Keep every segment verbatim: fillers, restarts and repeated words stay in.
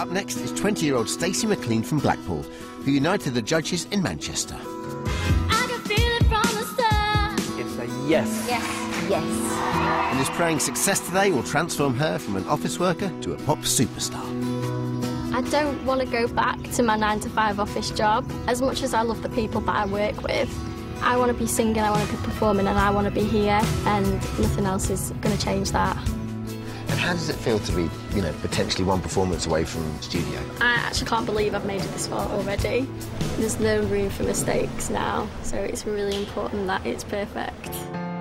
Up next is twenty-year-old Stacey McClean from Blackpool, who united the judges in Manchester. I can feel it from the start. It's a yes. Yes, yes. And is praying success today will transform her from an office worker to a pop superstar. I don't want to go back to my nine to five office job. As much as I love the people that I work with, I want to be singing, I want to be performing, and I want to be here, and nothing else is going to change that. And how does it feel to be, you know, potentially one performance away from studio? I actually can't believe I've made it this far already. There's no room for mistakes now, so it's really important that it's perfect.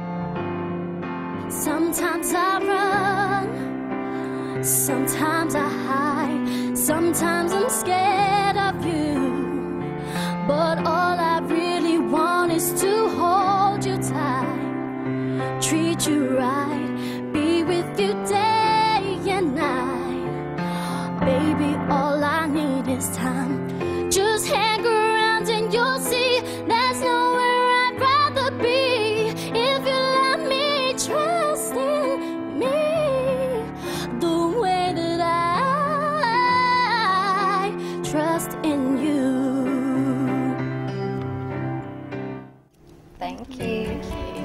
Sometimes I run, sometimes I hide, sometimes I'm scared of you, but all I really want is to hold you tight, treat you right, be with you day and night. Baby, all I need is time. Just hang around and you'll see there's nowhere I'd rather be. If you let me, trust in me the way that I trust in you. Thank you.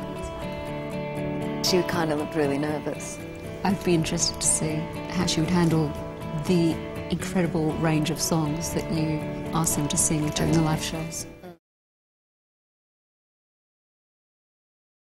She kind of looked really nervous. I'd be interested to see how she would handle the incredible range of songs that you asked them to sing during the live shows.